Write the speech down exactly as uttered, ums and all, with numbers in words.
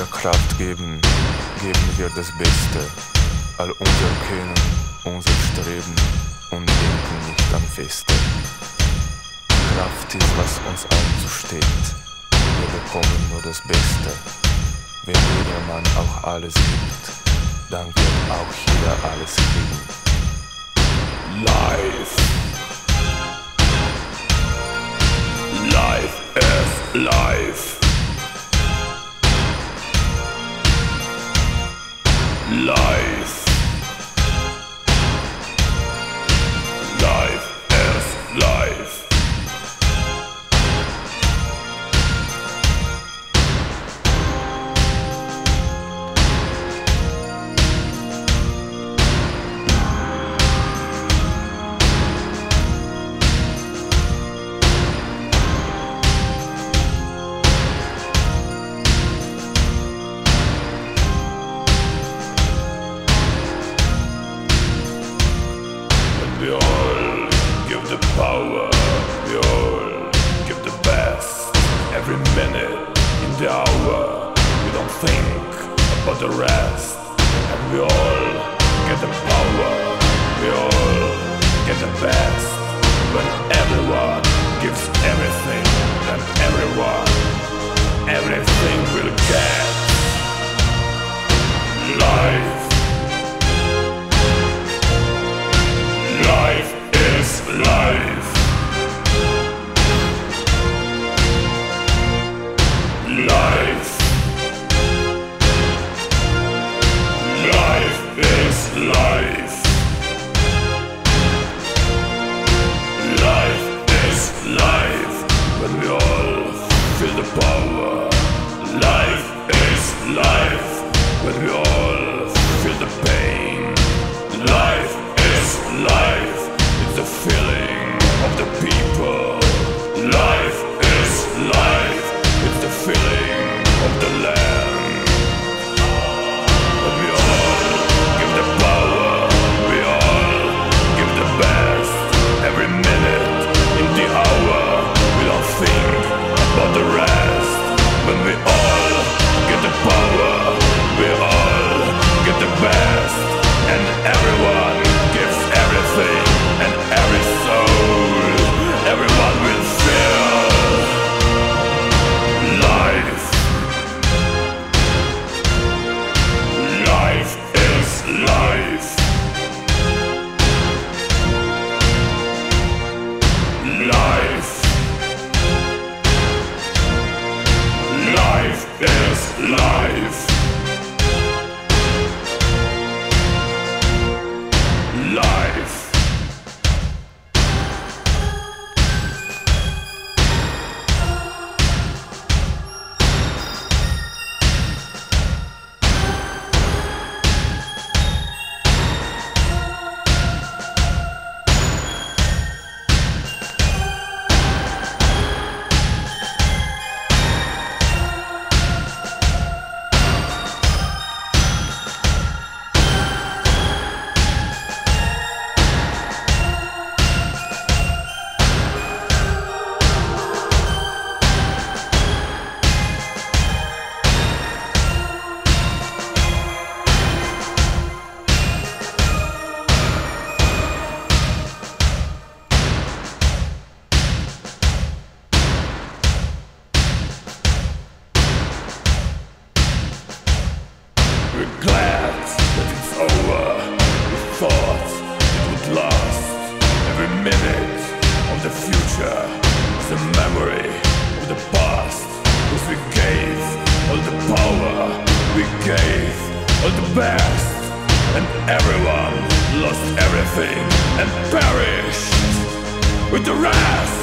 wir Kraft geben, geben wir das Beste. All unser Können, unser Streben und denken nicht an Feste. Kraft ist, was uns allen zusteht. Wir bekommen nur das Beste. Wenn jedermann auch alles gibt, dann wird auch jeder alles kriegen. Life. Life is life. Life. Life is life. We all give the power, we all give the best. Every minute in the hour, we don't think about the rest. And we all get the power, we all get the best. When everyone gives everything, then everyone, everything will get. Life. Life is life. Life. Life is life. Life is life. When we all feel the power. Life is life. When we all feel the pain. Life is life. It's the feeling of the people. Life is life. It's the feeling of the land. But we all give the power. We all give the best. Every minute in the hour, we don't think about the rest. When we all get the power, we all get the best. And everyone gives everything and every soul. Everyone will feel life. Life is life. Life. Life is life. Life. We're glad that it's over. We thought it would last. Every minute of the future is a memory of the past. Cause we gave all the power, we gave all the best. And everyone lost everything and perished with the rest.